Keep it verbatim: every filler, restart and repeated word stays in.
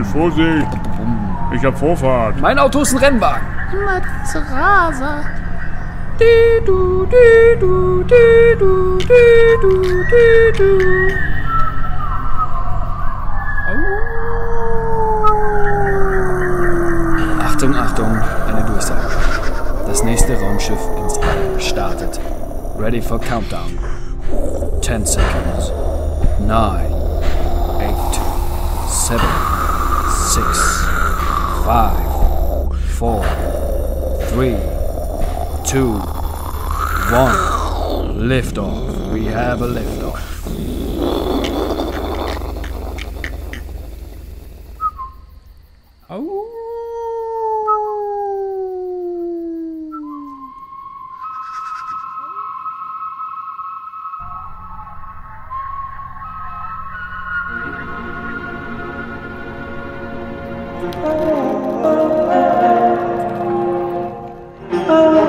Vorsicht! Ich hab Vorfahrt. Mein Auto ist ein Rennwagen. Matraser. Du, du, du, du, du, du, du, du. Achtung, Achtung, eine Durchsage. Das nächste Raumschiff ins All startet. Ready for countdown. Ten seconds. Nine, eight, seven, six, five, four, three, two, one. Lift off. We have a lift off. Au. Oh.